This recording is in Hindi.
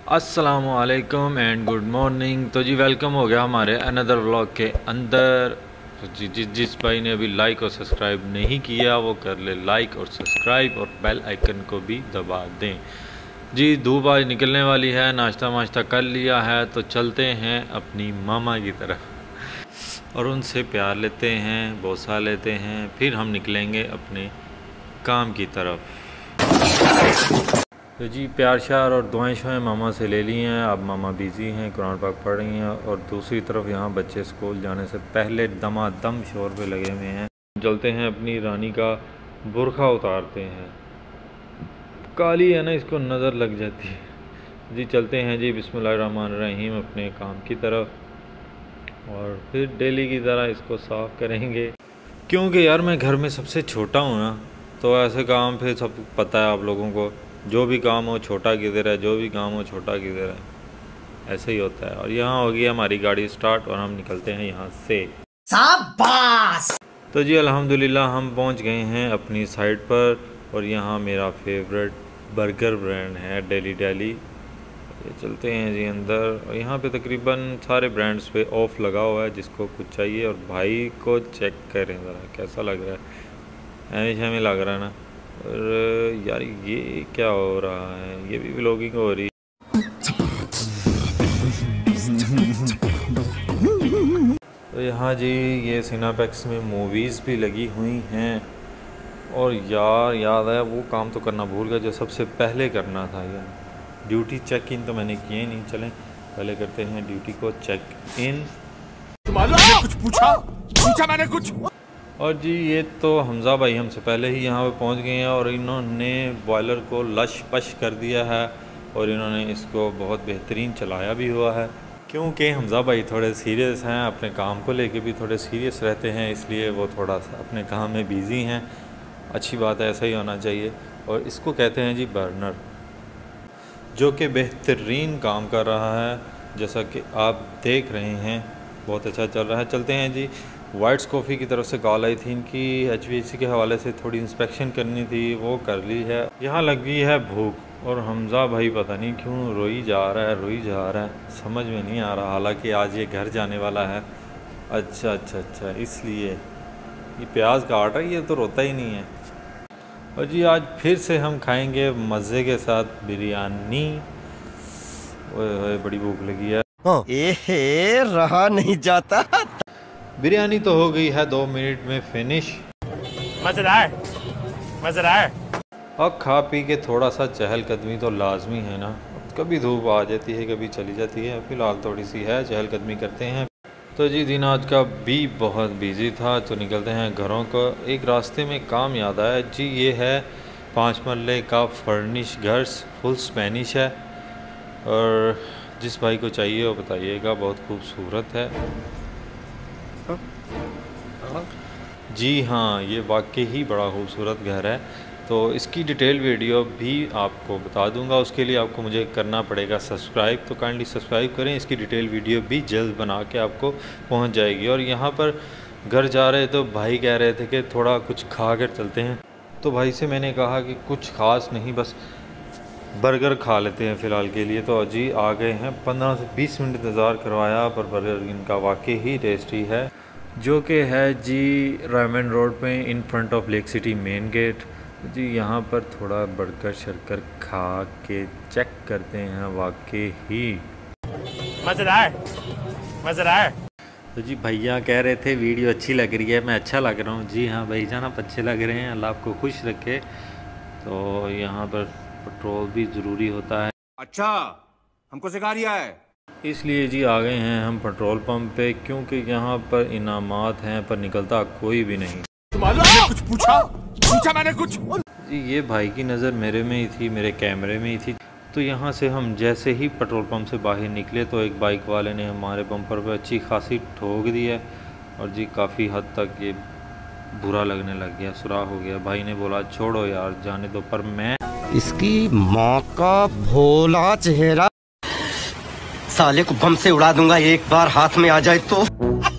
अस्सलामुअलैकुम एंड गुड मॉर्निंग। तो जी वेलकम हो गया हमारे अनदर व्लॉग के अंदर। तो जी जिस भाई ने अभी लाइक और सब्सक्राइब नहीं किया वो कर ले लाइक और सब्सक्राइब और बेल आइकन को भी दबा दें। जी धूप आज निकलने वाली है, नाश्ता वाश्ता कर लिया है तो चलते हैं अपनी मामा की तरफ और उनसे प्यार लेते हैं, बोसा लेते हैं, फिर हम निकलेंगे अपने काम की तरफ। तो जी प्यार श्यार और दुआएं शुआएं मामा से ले ली हैं। अब मामा बिज़ी हैं, कुरान पाक पढ़ रही हैं और दूसरी तरफ यहाँ बच्चे स्कूल जाने से पहले दमादम शोर पे लगे हुए हैं। चलते हैं अपनी रानी का बुरखा उतारते हैं, काली है ना, इसको नज़र लग जाती है। जी चलते हैं जी बिस्मिल्लाहिर्रहमानिर्रहीम अपने काम की तरफ और फिर डेली की तरह इसको साफ़ करेंगे। क्योंकि यार मैं घर में सबसे छोटा हूँ ना, तो ऐसे काम फिर सब पता है आप लोगों को, जो भी काम हो छोटा किधर है, जो भी काम हो छोटा किधर है, ऐसे ही होता है। और यहाँ होगी हमारी गाड़ी स्टार्ट और हम निकलते हैं यहाँ से। शाबाश। तो जी अल्हम्दुलिल्लाह हम पहुँच गए हैं अपनी साइट पर और यहाँ मेरा फेवरेट बर्गर ब्रांड है डेली। ये चलते हैं जी अंदर और यहाँ पे तकरीबन सारे ब्रांड्स पे ऑफ़ लगा हुआ है, जिसको कुछ चाहिए। और भाई को चेक करें ज़रा कैसा लग रहा है, ऐसे हमें लग रहा है ना। और यार ये क्या हो रहा है, ये भी व्लॉगिंग हो रही है। तो यहाँ जी ये सिनेपैक्स में मूवीज़ भी लगी हुई हैं और यार याद है वो काम तो करना भूल गया जो सबसे पहले करना था। यार ड्यूटी चेक इन तो मैंने किए नहीं, चलें पहले करते हैं ड्यूटी को चेक इन। कुछ पूछा मैंने कुछ। और जी ये तो हमज़ा भाई हमसे पहले ही यहाँ पे पहुँच गए हैं और इन्होंने बॉयलर को लश पश कर दिया है और इन्होंने इसको बहुत बेहतरीन चलाया भी हुआ है। क्योंकि हमज़ा भाई थोड़े सीरियस हैं, अपने काम को लेके भी थोड़े सीरियस रहते हैं, इसलिए वो थोड़ा सा अपने काम में बिज़ी हैं। अच्छी बात है, ऐसा ही होना चाहिए। और इसको कहते हैं जी बर्नर, जो कि बेहतरीन काम कर रहा है, जैसा कि आप देख रहे हैं बहुत अच्छा चल रहा है। चलते हैं जी। वाइट्स कॉफ़ी की तरफ से कॉल आई थी, इनकी HVAC के हवाले से थोड़ी इंस्पेक्शन करनी थी, वो कर ली है। यहाँ लगी है भूख और हमज़ा भाई पता नहीं क्यों रोई जा रहा है, समझ में नहीं आ रहा। हालांकि आज ये घर जाने वाला है। अच्छा इसलिए ये प्याज काट रहा है, ये तो रोता ही नहीं है। और जी आज फिर से हम खाएंगे मज़े के साथ बिरयानी। ओए बड़ी भूख लगी है, रहा नहीं जाता। बिरयानी तो हो गई है 2 मिनट में फिनिश। मज़ेदार। अब खा पी के थोड़ा सा चहलकदमी तो लाजमी है ना, कभी धूप आ जाती है कभी चली जाती है, फ़िलहाल थोड़ी सी है, चहलकदमी करते हैं। तो जी दिन आज का भी बहुत बिजी था, तो निकलते हैं घरों को। एक रास्ते में काम याद आया जी, ये है 5 मरले का फर्निश घर, फुल स्पेनिश है और जिस भाई को चाहिए वो बताइएगा, बहुत खूबसूरत है। जी हाँ ये वाकई ही बड़ा खूबसूरत घर है। तो इसकी डिटेल वीडियो भी आपको बता दूंगा, उसके लिए आपको मुझे करना पड़ेगा सब्सक्राइब, तो काइंडली सब्सक्राइब करें। इसकी डिटेल वीडियो भी जल्द बना के आपको पहुंच जाएगी। और यहाँ पर घर जा रहे तो भाई कह रहे थे कि थोड़ा कुछ खा कर चलते हैं, तो भाई से मैंने कहा कि कुछ ख़ास नहीं, बस बर्गर खा लेते हैं फ़िलहाल के लिए। तो जी आ गए हैं, 15 से 20 मिनट इंतज़ार करवाया, पर बर्गर इनका वाकई ही टेस्टी है, जो कि है जी रायमंड रोड पे in front of lake city main gate. जी यहाँ पर थोड़ा बर्गर शर्कर खा के चेक करते हैं, वाकई ही मज़ेदार। तो जी भैया कह रहे थे वीडियो अच्छी लग रही है, मैं अच्छा लग रहा हूँ। जी हाँ भाई जान आप अच्छे लग रहे हैं, अल्लाह आपको खुश रखे। तो यहाँ पर पेट्रोल भी ज़रूरी होता है। अच्छा हमको सिखा रिया है, इसलिए जी आ गए हैं हम पेट्रोल पंप पे, क्योंकि यहाँ पर इनामात हैं पर निकलता कोई भी नहीं। कुछ पूछा मैंने कुछ। जी ये भाई की नज़र मेरे में ही थी, मेरे कैमरे में ही थी। तो यहाँ से हम जैसे ही पेट्रोल पंप से बाहर निकले तो एक बाइक वाले ने हमारे बम्पर पर अच्छी खासी ठोक दी है और जी काफ़ी हद तक ये बुरा लगने लग गया, सुराख हो गया। भाई ने बोला छोड़ो यार जाने दो, पर मैं इसकी माँ का भोला चेहरा, साले को बम से उड़ा दूंगा एक बार हाथ में आ जाए तो।